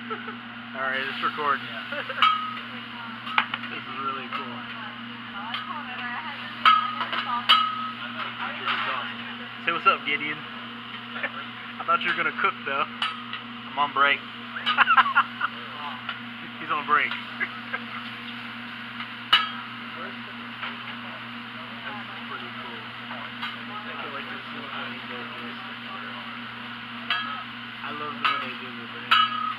Alright, it's recording. This is really cool. Say what's up, Gideon. I thought you were gonna cook though. I'm on break. He's on break. I love when they do this, man.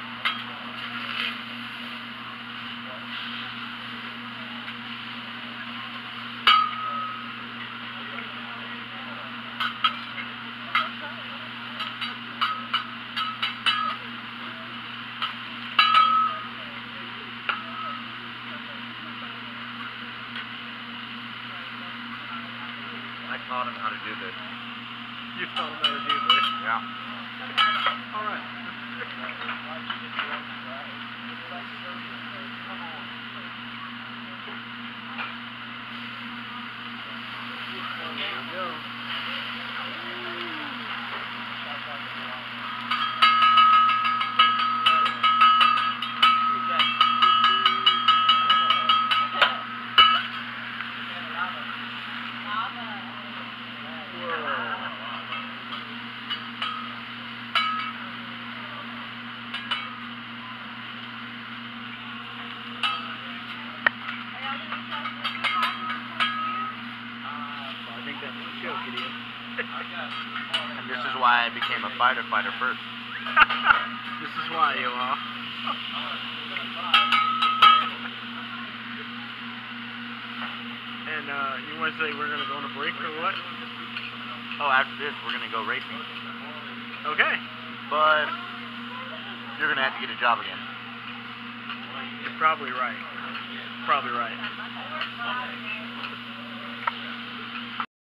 I taught him how to do this. You taught him how to do this? Yeah. Alright. There we go. Gideon. And this is why I became a fighter first. This is why, you are. And you want to say we're going to go on a break or what? Oh, after this, we're going to go racing. Okay. But you're going to have to get a job again. You're probably right. Probably right.